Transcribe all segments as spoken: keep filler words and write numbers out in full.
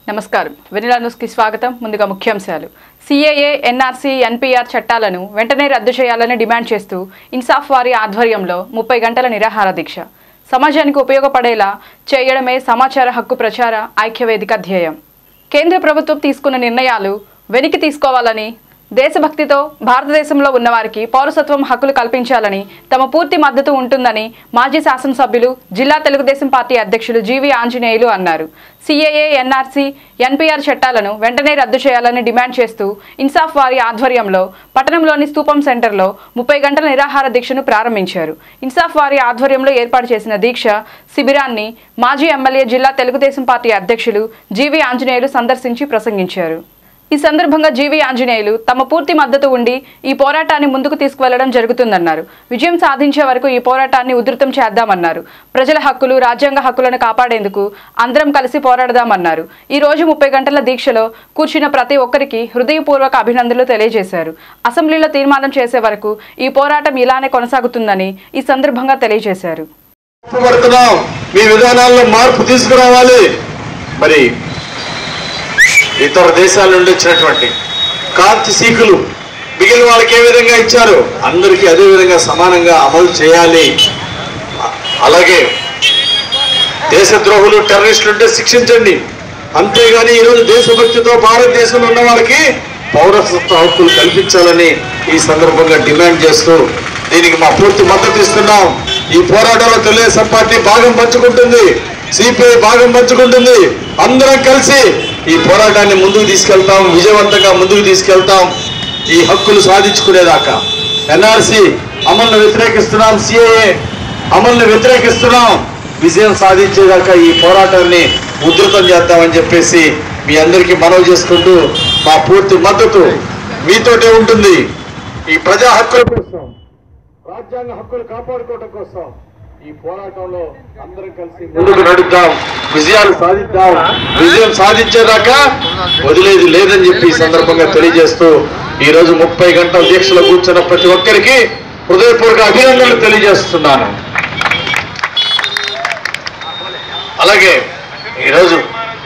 నమస్కారం vanilla news కి స్వాగతం. ముందుగా ముఖ్యాంశాలు. సిఏఏ, ఎన్ఆర్సీ, ఎన్పీఆర్ చట్టాలను వెంటనే రద్దు చేయాలని డిమాండ్ చేస్తూ ఇన్సాఫ్ వారి ఆధ్వర్యంలో ముప్పై గంటల నిరాహార దీక్ష. సమాజానికి ఉపయోగపడేలా చేయడమే సమాచార హక్కు ప్రచార ఐక్యవేదిక ధ్యేయం. కేంద్ర ప్రభుత్వం తీసుకున్న నిర్ణయాలు వెనక్కి తీసుకోవాలని, దేశభక్తితో భారతదేశంలో ఉన్నవారికి పౌరసత్వం హక్కులు కల్పించాలని తమ పూర్తి మద్దతు ఉంటుందని మాజీ శాసనసభ్యులు, జిల్లా తెలుగుదేశం పార్టీ అధ్యక్షులు జీవి ఆంజనేయులు అన్నారు. సిఏఏ, ఎన్ఆర్సీ, ఎన్పీఆర్ చట్టాలను వెంటనే రద్దు చేయాలని డిమాండ్ చేస్తూ ఇన్సాఫ్ వారి ఆధ్వర్యంలో పట్టణంలోని స్తూపం సెంటర్లో ముప్పై గంటల నిరాహార దీక్షను ప్రారంభించారు. ఇన్సాఫ్ వారి ఆధ్వర్యంలో ఏర్పాటు చేసిన దీక్ష శిబిరాన్ని మాజీ ఎమ్మెల్యే, జిల్లా తెలుగుదేశం పార్టీ అధ్యక్షులు జీవి ఆంజనేయులు సందర్శించి ప్రసంగించారు. ఈ సందర్భంగా జీవి ఆంజనేయులు తమ పూర్తి మద్దతు ఉండి ఈ పోరాటాన్ని ముందుకు తీసుకువెళ్లడం జరుగుతుందన్నారు. విజయం సాధించే వరకు ఈ పోరాటాన్ని ఉధృతం చేద్దామన్నారు. ప్రజల హక్కులు, రాజ్యాంగ హక్కులను కాపాడేందుకు అందరం కలిసి పోరాడదామన్నారు. ఈ రోజు ముప్పై గంటల దీక్షలో కూర్చున్న ప్రతి ఒక్కరికి హృదయపూర్వక అభినందనలు తెలియజేశారు. అసెంబ్లీలో తీర్మానం చేసే వరకు ఈ పోరాటం ఇలానే కొనసాగుతుందని ఈ సందర్భంగా తెలియజేశారు. మీ విధానాల్లో మార్పు తీసుకురావాలి. మరి ఇతర దేశాల నుండి వచ్చినటువంటి కాంతి సీకులు మిగిలిన వాళ్ళకి ఏ విధంగా ఇచ్చారు, అందరికీ అదే విధంగా సమానంగా అమలు చేయాలి. అలాగే దేశద్రోహులు, టెర్రరిస్టులు ఉంటే శిక్షించండి. అంతేగాని ఈరోజు దేశభక్తితో భారతదేశంలో ఉన్న వాళ్ళకి పౌరసత్వ హక్కులు కల్పించాలని ఈ సందర్భంగా డిమాండ్ చేస్తూ దీనికి మా పూర్తి మద్దతు ఇస్తున్నాం. ఈ పోరాటంలో తెలుగుదేశం పార్టీ భాగం పంచుకుంటుంది, సిపిఐ భాగం పంచుకుంటుంది. అందరం కలిసి ఈ పోరాటాన్ని ముందుకు తీసుకెళ్తాం, విజయవంతంగా ముందుకు తీసుకెళ్తాం ఈ హక్కులు సాధించుకునేదాకా. ఎన్ఆర్సీ అమలును వ్యతిరేకిస్తున్నాం, సిఏఏ అమలును వ్యతిరేకిస్తున్నాం. విజయం సాధించేదాకా ఈ పోరాటాన్ని ఉధృతం చేద్దామని చెప్పేసి మీ అందరికీ మనవి చేసుకుంటూ మా పూర్తి మద్దతు మీతోటే ఉంటుంది. ఈ ప్రజా హక్కుల కోసం, రాజ్యాంగ హక్కులు కాపాడుకోవడం కోసం ఈ పోరాటంలో అందరం కలిసి ముందుకు నడుద్దాం, విజయాలు సాధిద్దాం. విజయం సాధించేదాకా వదిలేది లేదని చెప్పి ఈ సందర్భంగా తెలియజేస్తూ ఈ రోజు ముప్పై గంటల దీక్షలో కూర్చున్న ప్రతి ఒక్కరికి హృదయపూర్వక అభినందనలు తెలియజేస్తున్నాను. అలాగే ఈరోజు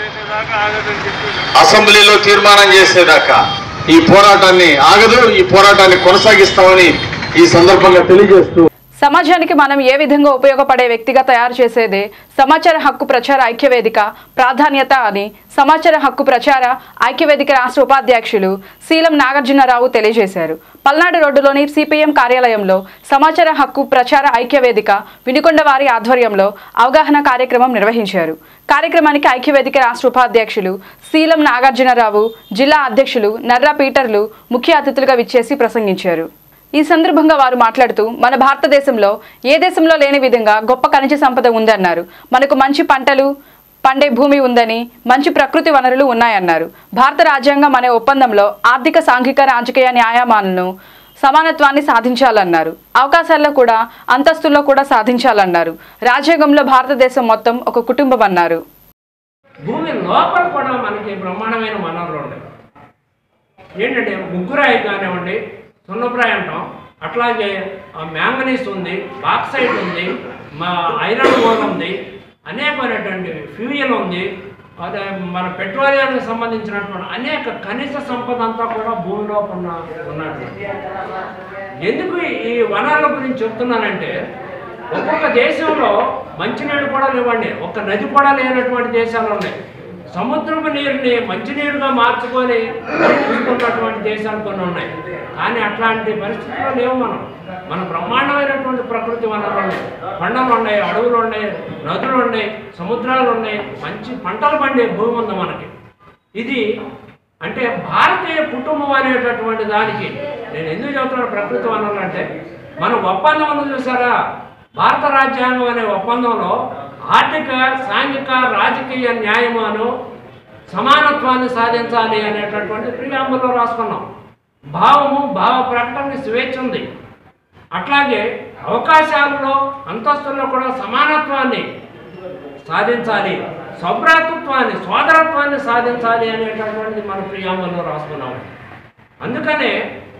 అసెంబ్లీలో తీర్మానం చేసేదాకా ఈ పోరాటాన్ని ఆగదు, ఈ పోరాటాన్ని కొనసాగిస్తామని ఈ సందర్భంగా తెలియజేస్తూ సమాజానికి మనం ఏ విధంగా ఉపయోగపడే వ్యక్తిగా తయారు చేసేదే సమాచార హక్కు ప్రచార ఐక్యవేదిక ప్రాధాన్యత అని సమాచార హక్కు ప్రచార ఐక్యవేదిక రాష్ట్ర ఉపాధ్యక్షులు శీలం నాగార్జునరావు తెలియజేశారు. పల్నాడు రోడ్డులోని సిపిఎం కార్యాలయంలో సమాచార హక్కు ప్రచార ఐక్యవేదిక వినుకొండవారి ఆధ్వర్యంలో అవగాహన కార్యక్రమం నిర్వహించారు. కార్యక్రమానికి ఐక్యవేదిక రాష్ట్ర ఉపాధ్యక్షులు శీలం నాగార్జునరావు, జిల్లా అధ్యక్షులు నర్రా పీటర్లు ముఖ్య అతిథులుగా విచ్చేసి ప్రసంగించారు. ఈ సందర్భంగా వారు మాట్లాడుతూ మన భారతదేశంలో ఏ దేశంలో లేని విధంగా గొప్ప ఖనిజ సంపద ఉందన్నారు. మనకు మంచి పంటలు పండే భూమి ఉందని, మంచి ప్రకృతి వనరులు ఉన్నాయన్నారు. భారత రాజ్యాంగం అనే ఒప్పందంలో ఆర్థిక, సాంఘిక, రాజకీయ న్యాయమాలను సమానత్వాన్ని సాధించాలన్నారు. అవకాశాల్లో కూడా, అంతస్తుల్లో కూడా సాధించాలన్నారు. రాజ్యాంగంలో భారతదేశం మొత్తం ఒక కుటుంబం అన్నారు. భూమి లోపల కూడా మనకి బ్రహ్మాండమైన వనరులు ఉన్నాయి. ఏంటంటే ముగ్గురాయి కానివ్వండి, సున్నప్రాయి అంటాం, అట్లాగే మ్యాంగనీస్ ఉంది, బాక్సైట్ ఉంది, మా ఐరన్ ఓర్ ఉంది, అనేకమైనటువంటి ఫ్యూయల్ ఉంది, అదే మన పెట్రోలియానికి సంబంధించినటువంటి అనేక ఖనిజ సంపద అంతా కూడా భూమిలో ఉన్న ఉన్నటువంటి. ఎందుకు ఈ వనరుల గురించి చెప్తున్నానంటే ఒక్కొక్క దేశంలో మంచినీళ్ళు కూడా లేవండి, ఒక్క నది కూడా లేనటువంటి దేశాలు ఉన్నాయి. సముద్రపు నీరుని మంచినీరుగా మార్చుకొని తీసుకున్నటువంటి దేశాలు కొన్ని ఉన్నాయి. కానీ అట్లాంటి పరిస్థితుల్లో లేవు మనం. మన బ్రహ్మాండమైనటువంటి ప్రకృతి వనరులు ఉన్నాయి, కొండలు ఉన్నాయి, అడవులు ఉన్నాయి, నదులు ఉన్నాయి, సముద్రాలు ఉన్నాయి, మంచి పంటలు పండే భూమి ఉంది మనకి. ఇది అంటే భారతీయ కుటుంబం అనేటటువంటి దానికి నేను ఎందుకు చెబుతున్నాను ప్రకృతి వనరులు అంటే, మన ఒప్పందం ఉంది చూసారా, భారత రాజ్యాంగం అనే ఒప్పందంలో ఆర్థిక, సాంఘిక, రాజకీయ న్యాయమాను సమానత్వాన్ని సాధించాలి అనేటటువంటి ప్రియాంబుల్లో రాసుకున్నాం. భావము, భావ ప్రకటనకి స్వేచ్ఛ ఉంది. అట్లాగే అవకాశాలలో, అంతస్తుల్లో కూడా సమానత్వాన్ని సాధించాలి, సౌభ్రాతృత్వాన్ని, సోదరత్వాన్ని సాధించాలి అనేటటువంటిది మన ప్రియాంబుల్లో రాసుకున్నాం. అందుకనే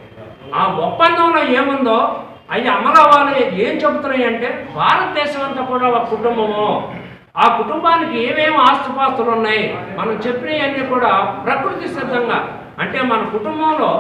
ఆ ఒప్పందంలో ఏముందో అవి అమలు అవ్వాలి. ఏం చెబుతున్నాయి అంటే భారతదేశం అంతా కూడా ఒక కుటుంబము, ఆ కుటుంబానికి ఏమేమి ఆస్తుపాస్తులు ఉన్నాయి మనం చెప్పినవన్నీ కూడా ప్రకృతి సిద్ధంగా, అంటే మన కుటుంబంలో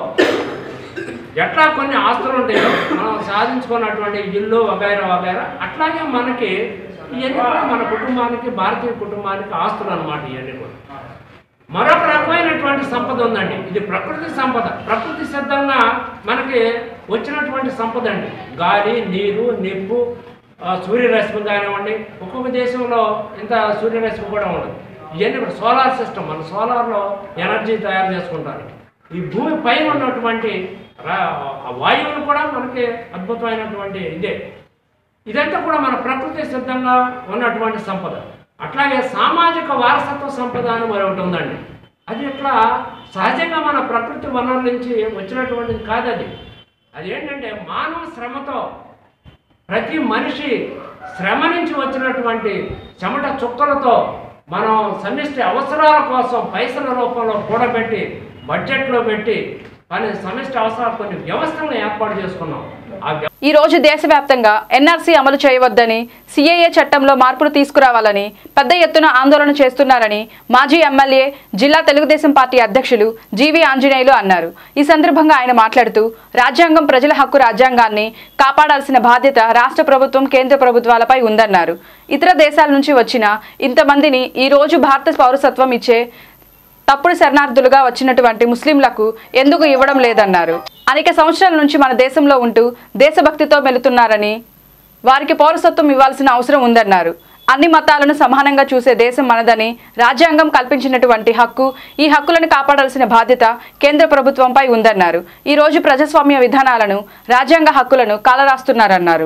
ఎట్లా కొన్ని ఆస్తులు ఉంటాయో మనం సాధించుకున్నటువంటి ఇల్లు వగైరా వగైరా, అట్లాగే మనకి ఇవన్నీ కూడా మన కుటుంబానికి, భారతీయ కుటుంబానికి ఆస్తులు అన్నమాట. ఇవన్నీ కూడా మరొక రకమైనటువంటి సంపద ఉందండి. ఇది ప్రకృతి సంపద, ప్రకృతి సిద్ధంగా మనకి వచ్చినటువంటి సంపద అండి. గాలి, నీరు, నిప్పు, సూర్యరశ్మి కానివ్వండి. ఒక్కొక్క దేశంలో ఇంత సూర్యరశ్మి కూడా ఉండదు. ఇవన్నీ కూడా సోలార్ సిస్టమ్, మన సోలార్లో ఎనర్జీ తయారు చేసుకుంటారు. ఈ భూమి పైన ఉన్నటువంటి వాయువులు కూడా మనకి అద్భుతమైనటువంటి ఇదే. ఇదంతా కూడా మన ప్రకృతి సిద్ధంగా ఉన్నటువంటి సంపద. అట్లాగే సామాజిక వారసత్వ సంపద అని మరొకటి ఉందండి. అది ఇట్లా సహజంగా మన ప్రకృతి వనరుల నుంచి వచ్చినటువంటిది కాదు. అది అది ఏంటంటే మానవ శ్రమతో, ప్రతి మనిషి శ్రమ నుంచి వచ్చినటువంటి చెమట చుక్కలతో మనం సమిష్టి అవసరాల కోసం పైసల రూపంలో కూడబెట్టి బడ్జెట్లో పెట్టి పని సమిష్టి అవసరాలు కొన్ని వ్యవస్థలను ఏర్పాటు చేసుకున్నాం. ఈ రోజు దేశవ్యాప్తంగా ఎన్ఆర్సీ అమలు చేయవద్దని, సీఏఏ చట్టంలో మార్పులు తీసుకురావాలని పెద్ద ఎత్తున ఆందోళన చేస్తున్నారని మాజీ ఎమ్మెల్యే, జిల్లా తెలుగుదేశం పార్టీ అధ్యక్షులు జీవి ఆంజనేయులు అన్నారు. ఈ సందర్భంగా ఆయన మాట్లాడుతూ, రాజ్యాంగం ప్రజల హక్కు, రాజ్యాంగాన్ని కాపాడాల్సిన బాధ్యత రాష్ట్ర ప్రభుత్వం, కేంద్ర ప్రభుత్వాలపై ఉందన్నారు. ఇతర దేశాల నుంచి వచ్చిన ఇంతమందిని ఈ రోజు భారత పౌరసత్వం ఇచ్చే తప్పుడు శరణార్థులుగా వచ్చినటువంటి ముస్లింలకు ఎందుకు ఇవ్వడం లేదన్నారు. అనేక సంవత్సరాల నుంచి మన దేశంలో ఉంటూ దేశభక్తితో మెలుతున్నారని, వారికి పౌరసత్వం ఇవ్వాల్సిన అవసరం ఉందన్నారు. అన్ని మతాలను సమానంగా చూసే దేశం మనదని, రాజ్యాంగం కల్పించినటువంటి హక్కు, ఈ హక్కులను కాపాడాల్సిన బాధ్యత కేంద్ర ప్రభుత్వంపై ఉందన్నారు. ఈ రోజు ప్రజాస్వామ్య విధానాలను, రాజ్యాంగ హక్కులను కాలరాస్తున్నారన్నారు.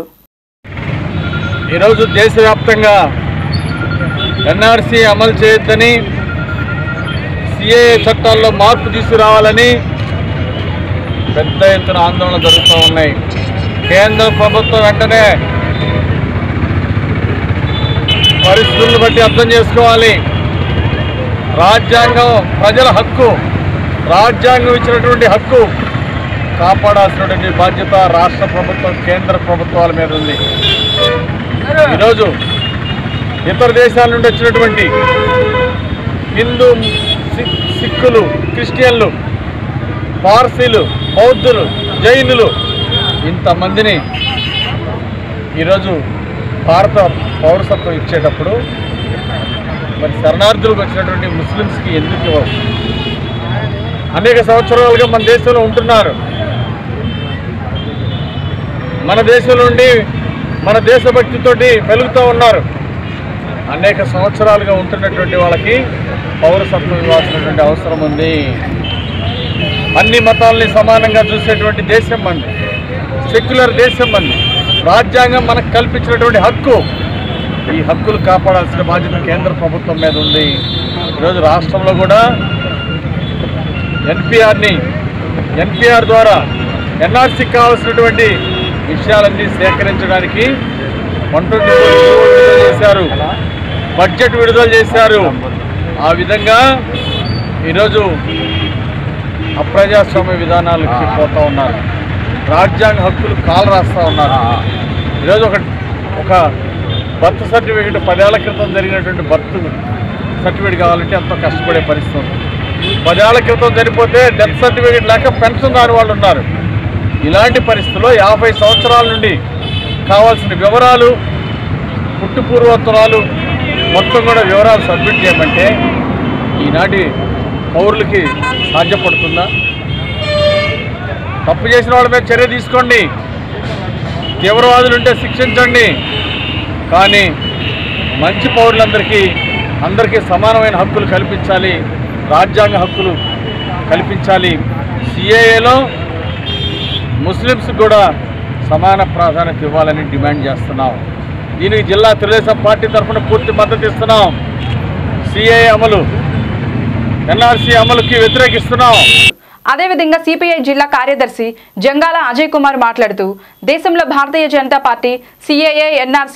ఈరోజు దేశవ్యాప్తంగా ఎన్ఆర్సీ అమలు చేయొద్దని, సిఏఏ చట్టాల్లో మార్పు తీసుకురావాలని పెద్ద ఎత్తున ఆందోళన జరుగుతూ ఉన్నాయి. కేంద్ర ప్రభుత్వం వెంటనే పరిస్థితులను బట్టి అర్థం చేసుకోవాలి. రాజ్యాంగం ప్రజల హక్కు, రాజ్యాంగం ఇచ్చినటువంటి హక్కు కాపాడాల్సినటువంటి బాధ్యత రాష్ట్ర ప్రభుత్వం, కేంద్ర ప్రభుత్వాల మీద ఉంది. ఈరోజు ఇతర దేశాల నుండి వచ్చినటువంటి హిందూ, సిక్కులు, క్రిస్టియన్లు, పార్సీలు, బౌద్ధులు, జైనులు ఇంతమందిని ఈరోజు భారత పౌరసత్వం ఇచ్చేటప్పుడు మరి శరణార్థులకు వచ్చినటువంటి ముస్లిమ్స్కి ఎందుకు ఇవ్వరు? అనేక సంవత్సరాలుగా మన దేశంలో ఉంటున్నారు. మన దేశం నుండి మన దేశభక్తితోటి వెలుగుతూ ఉన్నారు. అనేక సంవత్సరాలుగా ఉంటున్నటువంటి వాళ్ళకి పౌరసత్వం ఇవ్వాల్సినటువంటి అవసరం ఉంది. అన్ని మతాలని సమానంగా చూసేటువంటి దేశం మంది, సెక్యులర్ దేశం మంది. రాజ్యాంగం మనకు కల్పించినటువంటి హక్కు, ఈ హక్కులు కాపాడాల్సిన బాధ్యత కేంద్ర ప్రభుత్వం మీద ఉంది. ఈరోజు రాష్ట్రంలో కూడా ఎన్పిఆర్ని ఎన్పిఆర్ ద్వారా ఎన్ఆర్సీకి కావాల్సినటువంటి విషయాలన్నీ సేకరించడానికి వన్ ట్వంటీ ఫోర్ విడుదల చేశారు, బడ్జెట్ విడుదల చేశారు. ఆ విధంగా ఈరోజు అప్రజాస్వామ్య విధానాలకి పోతూ ఉన్నారు. రాజ్యాంగ హక్కులు కాలు రాస్తూ ఉన్నారు. ఈరోజు ఒక ఒక బర్త్ సర్టిఫికేట్ పదేళ్ల క్రితం జరిగినటువంటి బర్త్ సర్టిఫికేట్ కావాలంటే ఎంతో కష్టపడే పరిస్థితి ఉంది. పదేళ్ల క్రితం చనిపోతే డెత్ సర్టిఫికేట్ లేక పెన్షన్ రాని వాళ్ళు ఉన్నారు. ఇలాంటి పరిస్థితుల్లో యాభై సంవత్సరాల నుండి కావాల్సిన వివరాలు, పుట్టు పూర్వోత్తరాలు మొత్తం కూడా వివరాలు సబ్మిట్ చేయమంటే ఈనాటి పౌరులకి సాధ్యపడుతుందా? తప్పు చేసిన వాళ్ళ మీద చర్య తీసుకోండి, తీవ్రవాదులు ఉంటే శిక్షించండి. కానీ మంచి పౌరులందరికీ అందరికీ సమానమైన హక్కులు కల్పించాలి, రాజ్యాంగ హక్కులు కల్పించాలి. సిఏఏలో ముస్లిమ్స్ కూడా సమాన ప్రాధాన్యత ఇవ్వాలని డిమాండ్ చేస్తున్నాం. దీనికి జిల్లా తెలుగుదేశం పార్టీ తరఫున పూర్తి మద్దతు ఇస్తున్నాం. సిఏఏ అమలు, ఎన్ఆర్సీ అమలుకి వ్యతిరేకిస్తున్నాం. అదేవిధంగా సిపిఐ జిల్లా కార్యదర్శి జంగాల అజయ్ కుమార్ మాట్లాడుతూ, దేశంలో Bharatiya Janata party CAA, NRC,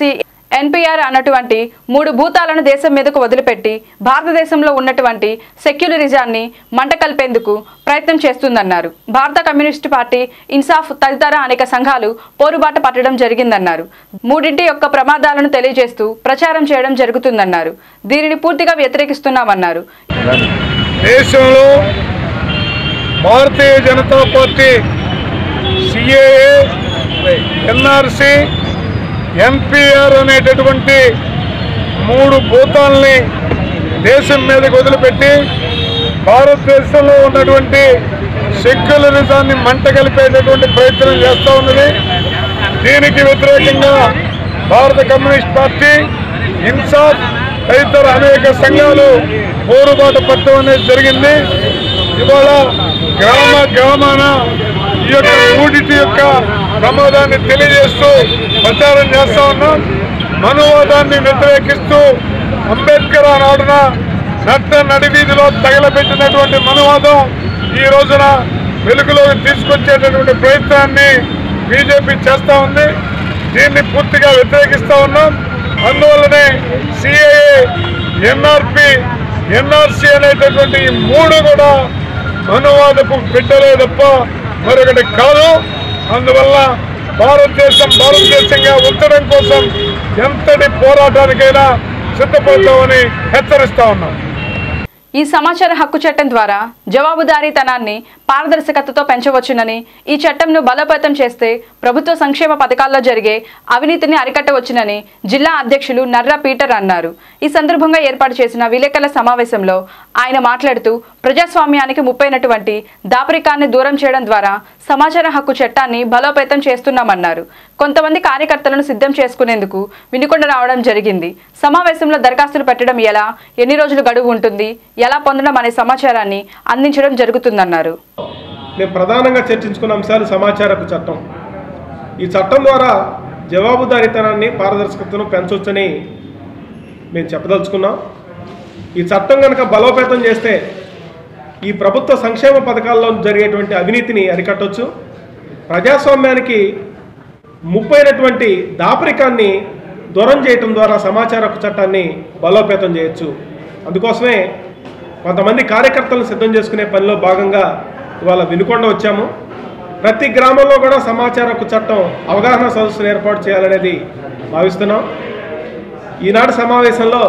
NPR అన్నటువంటి మూడు భూతాలను దేశం మీదకు వదిలిపెట్టి భారతదేశంలో ఉన్నటువంటి సెక్యులరిజాన్ని మంట కలిపేందుకు ప్రయత్నం చేస్తుందన్నారు. భారత కమ్యూనిస్టు పార్టీ, ఇన్సాఫ్ తదితర అనేక సంఘాలు పోరుబాట పట్టడం జరిగిందన్నారు. మూడింటి యొక్క ప్రమాదాలను తెలియజేస్తూ ప్రచారం చేయడం జరుగుతుందన్నారు. దీనిని పూర్తిగా వ్యతిరేకిస్తున్నామన్నారు. దేశంలో Bharatiya Janata party CAA, NRC, NPR అనేటటువంటి మూడు భూతాల్ని దేశం మీదకి వదిలిపెట్టి భారతదేశంలో ఉన్నటువంటి సెక్యులరిజాన్ని మంట కలిపేటటువంటి ప్రయత్నం చేస్తూ ఉన్నది. దీనికి వ్యతిరేకంగా భారత కమ్యూనిస్ట్ పార్టీ, ఇన్సాఫ్ తదితర అనేక సంఘాలు పోరుబాట పట్టడం అనేది జరిగింది. ఇవాళ గ్రామ గ్రామాన ఈ యొక్క మూడిటి యొక్క ప్రమాదాన్ని తెలియజేస్తూ ప్రచారం చేస్తా ఉన్నాం. మనువాదాన్ని వ్యతిరేకిస్తూ అంబేద్కర్ నాడున నట్ట నడివీధిలో తగలబెట్టినటువంటి మనువాదం ఈ రోజున వెలుగులోకి తీసుకొచ్చేటటువంటి ప్రయత్నాన్ని బీజేపీ చేస్తూ ఉంది. దీన్ని పూర్తిగా వ్యతిరేకిస్తూ ఉన్నాం. అందువల్లనే సిఏఏ, ఎన్ఆర్పి, ఎన్ఆర్సి అనేటటువంటి ఈ మూడు కూడా మనువాదపు బిడ్డలే తప్ప మరొకటి కాదు. అందువల్ల భారతదేశం భారతదేశంగా ఉంచడం కోసం ఎంతటి పోరాటానికైనా సిద్ధపడతామని హెచ్చరిస్తా ఉన్నాం. ఈ సమాచార హక్కు చట్టం ద్వారా జవాబుదారీతనాన్ని పారదర్శకతతో పెంచవచ్చునని, ఈ చట్టంను బలోపేతం చేస్తే ప్రభుత్వ సంక్షేమ పథకాల్లో జరిగే అవినీతిని అరికట్టవచ్చునని జిల్లా అధ్యక్షులు నర్రా పీటర్ అన్నారు. ఈ సందర్భంగా ఏర్పాటు చేసిన విలేకరుల సమావేశంలో ఆయన మాట్లాడుతూ ప్రజాస్వామ్యానికి ముప్పైనటువంటి దాపరికాన్ని దూరం చేయడం ద్వారా సమాచార హక్కు చట్టాన్ని బలోపేతం చేస్తున్నామన్నారు. కొంతమంది కార్యకర్తలను సిద్ధం చేసుకునేందుకు వినుకొండ రావడం జరిగింది. సమావేశంలో దరఖాస్తులు పెట్టడం ఎలా, ఎన్ని రోజులు గడువు ఉంటుంది, ఎలా పొందడం అనే సమాచారాన్ని అందించడం జరుగుతుందన్నారు. మేము ప్రధానంగా చర్చించుకున్న అంశాలు సమాచార హక్కు చట్టం. ఈ చట్టం ద్వారా జవాబుదారీతనాన్ని, పారదర్శకతను పెంచవచ్చని మేము చెప్పదలుచుకున్నాం. ఈ చట్టం కనుక బలోపేతం చేస్తే ఈ ప్రభుత్వ సంక్షేమ పథకాల్లో జరిగేటువంటి అవినీతిని అరికట్టవచ్చు. ప్రజాస్వామ్యానికి ముప్పైనటువంటి దాపరికాన్ని దూరం చేయటం ద్వారా సమాచార హక్కు చట్టాన్ని బలోపేతం చేయొచ్చు. అందుకోసమే కొంతమంది కార్యకర్తలను సిద్ధం చేసుకునే పనిలో భాగంగా ఇవాళ వినుకొండ వచ్చాము. ప్రతి గ్రామంలో కూడా సమాచార హక్కు చట్టం అవగాహన సదస్సును ఏర్పాటు చేయాలనేది భావిస్తున్నాం. ఈనాటి సమావేశంలో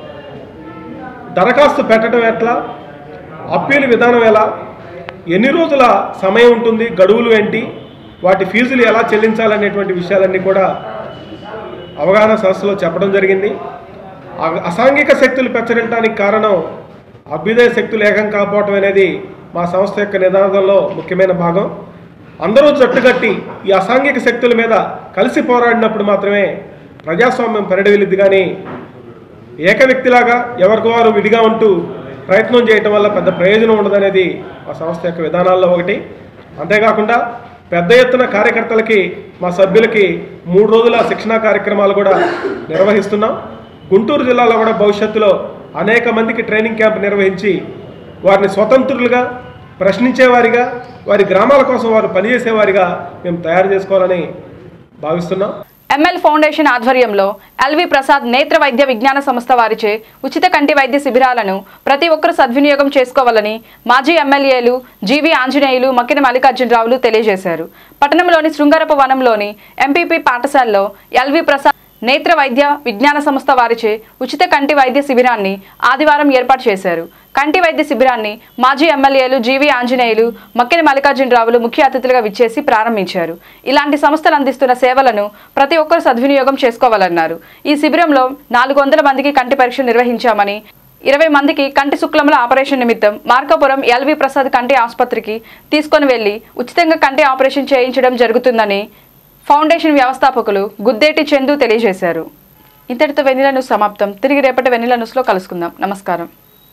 దరఖాస్తు పెట్టడం ఎట్లా, అప్పీలు విధానం ఎలా, ఎన్ని రోజుల సమయం ఉంటుంది, గడువులు ఏంటి, వాటి ఫీజులు ఎలా చెల్లించాలనేటువంటి విషయాలన్నీ కూడా అవగాహన సదస్సులో చెప్పడం జరిగింది. అసాంఘిక శక్తులు పెచ్చరించడానికి కారణం అభ్యుదయ శక్తులు ఏకం కాకపోవటం అనేది మా సంస్థ యొక్క నినాదంలో ముఖ్యమైన భాగం. అందరూ జట్టుగట్టి ఈ అసాంఘిక శక్తుల మీద కలిసి పోరాడినప్పుడు మాత్రమే ప్రజాస్వామ్యం పరిడవిల్లిద్ది. కానీ ఏక వ్యక్తిలాగా ఎవరికి వారు విడిగా ఉంటూ ప్రయత్నం చేయటం వల్ల పెద్ద ప్రయోజనం ఉండదనేది మా సంస్థ యొక్క విధానాల్లో ఒకటి. అంతేకాకుండా పెద్ద ఎత్తున కార్యకర్తలకి, మా సభ్యులకి మూడు రోజుల శిక్షణా కార్యక్రమాలు కూడా నిర్వహిస్తున్నాం. గుంటూరు జిల్లాలో కూడా భవిష్యత్తులో అనేక మందికి ట్రైనింగ్ క్యాంప్ నిర్వహించి వారిని స్వతంత్రులుగా, ప్రశ్నించేవారిగా, వారి గ్రామాల కోసం వారు పనిచేసేవారిగా మేము తయారు చేసుకోవాలని భావిస్తున్నాం. ఎంఎల్ ఫౌండేషన్ ఆధ్వర్యంలో ఎల్వి ప్రసాద్ నేత్ర వైద్య విజ్ఞాన సంస్థ వారిచే ఉచిత కంటి వైద్య శిబిరాలను ప్రతి ఒక్కరూ సద్వినియోగం చేసుకోవాలని మాజీ ఎమ్మెల్యేలు జీవి ఆంజనేయులు, మక్కిన మల్లికార్జునరావులు తెలియజేశారు. పట్టణంలోని శృంగారపు వనంలోని ఎంపీపీ పాఠశాలలో ఎల్వి ప్రసాద్ నేత్ర వైద్య విజ్ఞాన సంస్థ వారిచే ఉచిత కంటి వైద్య శిబిరాన్ని ఆదివారం ఏర్పాటు చేశారు. కంటి వైద్య శిబిరాన్ని మాజీ ఎమ్మెల్యేలు జీవి ఆంజనేయులు, మక్కిన మల్లికార్జునరావులు ముఖ్య అతిథులుగా విచ్చేసి ప్రారంభించారు. ఇలాంటి సంస్థలు అందిస్తున్న సేవలను ప్రతి ఒక్కరూ సద్వినియోగం చేసుకోవాలన్నారు. ఈ శిబిరంలో నాలుగు వందల మందికి కంటి పరీక్ష నిర్వహించామని, ఇరవై మందికి కంటి శుక్లముల ఆపరేషన్ నిమిత్తం మార్కాపురం ఎల్వి ప్రసాద్ కంటి ఆసుపత్రికి తీసుకొని వెళ్లి ఉచితంగా కంటి ఆపరేషన్ చేయించడం జరుగుతుందని ఫౌండేషన్ వ్యవస్థాపకులు గుద్దేటి చందు తెలియజేశారు. ఇంతటితో వెన్నెల న్యూస్ సమాప్తం. తిరిగి రేపటి వెన్నెల న్యూస్లో కలుసుకుందాం. నమస్కారం.